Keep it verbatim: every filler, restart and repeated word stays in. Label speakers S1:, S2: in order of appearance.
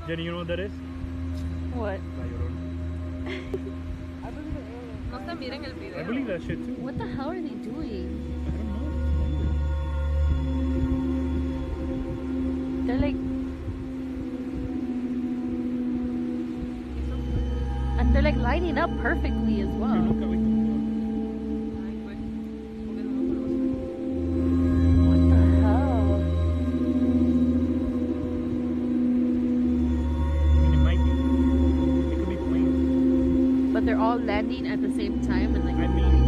S1: Jenny, you know what that is?
S2: What?
S1: La Llorona.
S3: No se miren el video.
S1: I believe that shit too.
S2: What the hell are they doing?
S1: I don't know.
S2: They're like, and they're like lining up perfectly as
S1: Pero
S2: well.
S1: nunca vi cómo-
S3: Ay, güey.
S2: What the hell?
S1: I mean, it might be. It could be planes.
S2: But they're all landing at the same time and like.
S1: I mean,